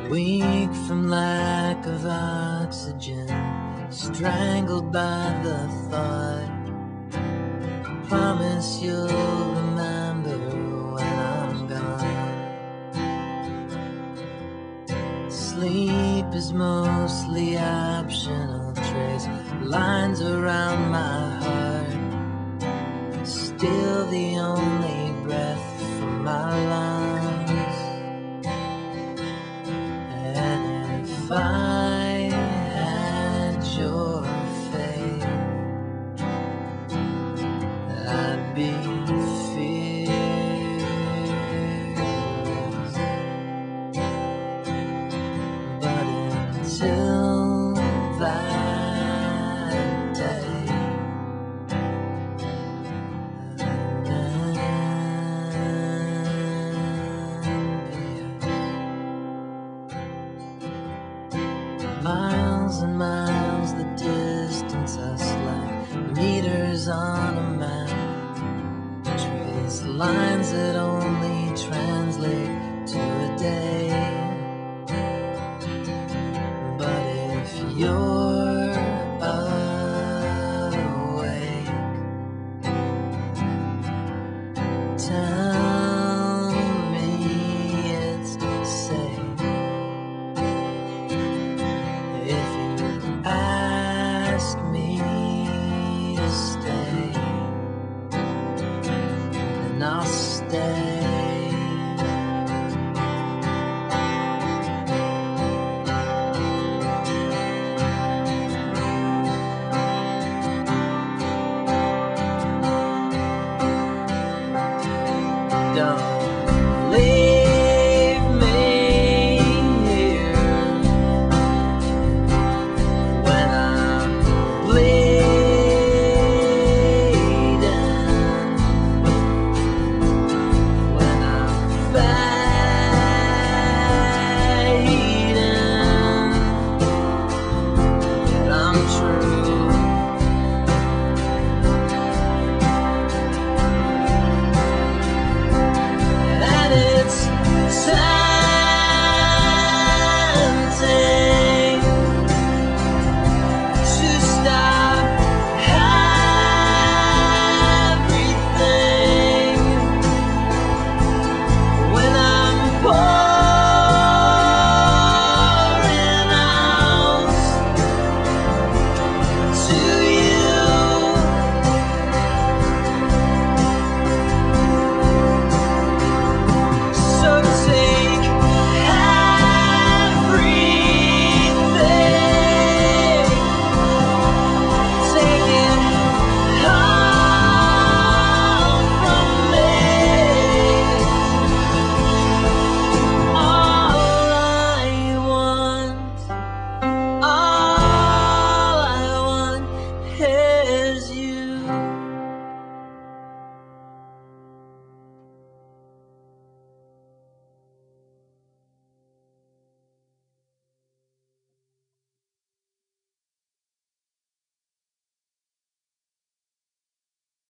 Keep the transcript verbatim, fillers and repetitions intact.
Weak from lack of oxygen, strangled by the thought. Promise you'll remember when I'm gone. Sleep is mostly optional, trace lines around my heart. Still the only breath for my lungs. And if I had your faith, I'd be fearless. But until that day, miles and miles the distance us like meters on a map. Trace lines